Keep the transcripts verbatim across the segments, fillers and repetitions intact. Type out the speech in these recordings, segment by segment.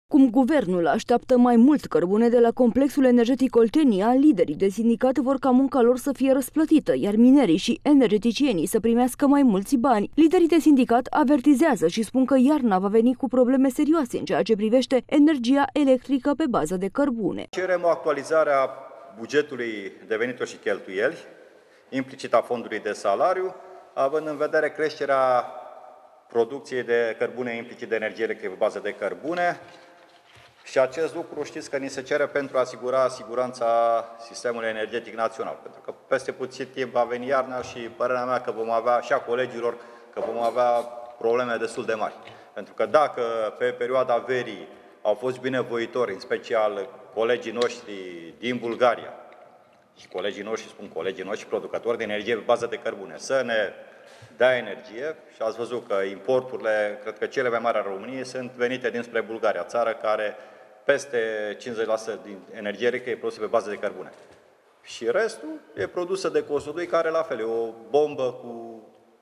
Cum guvernul așteaptă mai mult cărbune de la complexul energetic Oltenia, liderii de sindicat vor ca munca lor să fie răsplătită, iar minerii și energeticienii să primească mai mulți bani. Liderii de sindicat avertizează și spun că iarna va veni cu probleme serioase în ceea ce privește energia electrică pe bază de cărbune. Cerem o actualizare a bugetului de venituri și cheltuieli, implicit a fondului de salariu, având în vedere creșterea producției de cărbune, implicit de energie electrică pe bază de cărbune. Și acest lucru știți că ni se cere pentru a asigura siguranța sistemului energetic național. Pentru că peste puțin timp va veni iarna și părerea mea că vom avea, și a colegilor, că vom avea probleme destul de mari. Pentru că dacă pe perioada verii au fost binevoitori, în special colegii noștri din Bulgaria, și colegii noștri, spun colegii noștri, producători de energie pe bază de cărbune, să ne dea energie, și ați văzut că importurile, cred că cele mai mari ale României, sunt venite dinspre Bulgaria, țară care peste cincizeci la sută din energie electrică e produsă pe bază de cărbune. Și restul e produsă de Kozlodui, care la fel e o bombă cu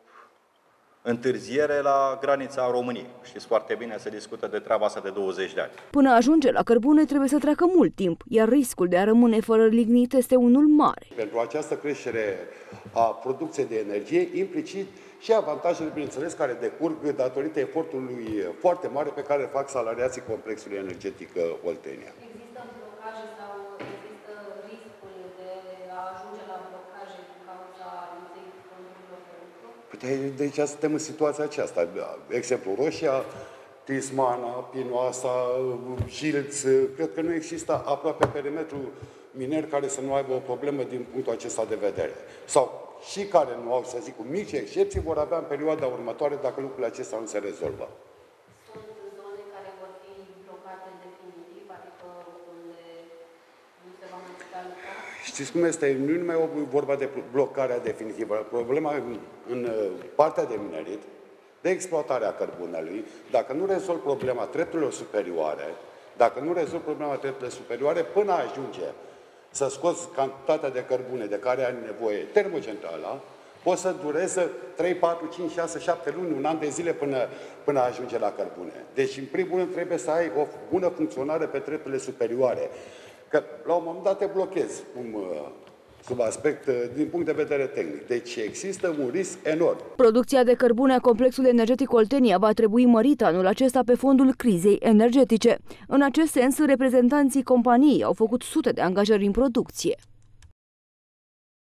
întârziere la granița României. Știți foarte bine, se discută de treaba asta de douăzeci de ani. Până ajunge la cărbune trebuie să treacă mult timp, iar riscul de a rămâne fără lignit este unul mare. Pentru această creștere a producției de energie, implicit și avantajele, bineînțeles, care decurg datorită efortului foarte mare pe care îl fac salariații complexului energetic Oltenia. Există blocaje sau există riscul de a ajunge la blocaje din cauza lipsei fondurilor de lucru? Păi, deci suntem în situația aceasta. Exemplu, Roșia, Tismana, Pinoasa, Șilț, cred că nu există aproape perimetru miner care să nu aibă o problemă din punctul acesta de vedere. Sau și care nu au, să zic, cu mici excepții, vor avea în perioada următoare dacă lucrurile acestea nu se rezolvă. Sunt zone care vor fi blocate definitiv, adică unde nu se va mai putea lucra? Știți cum este? Nu e numai vorba de blocarea definitivă. Problema în, în partea de minerit, de exploatarea cărbunelui, dacă nu rezolv problema treptelor superioare, dacă nu rezolv problema treptelor superioare, până ajunge să scoți cantitatea de cărbune de care are nevoie termocentrala, poate să dureze trei, patru, cinci, șase, șapte luni, un an de zile până, până ajunge la cărbune. Deci, în primul rând, trebuie să ai o bună funcționare pe treptele superioare. Că, la un moment dat, te blochezi, cum, sub aspect, din punct de vedere tehnic. Deci, există un risc enorm. Producția de cărbune a complexului energetic Oltenia va trebui mărită anul acesta pe fondul crizei energetice. În acest sens, reprezentanții companiei au făcut sute de angajări în producție.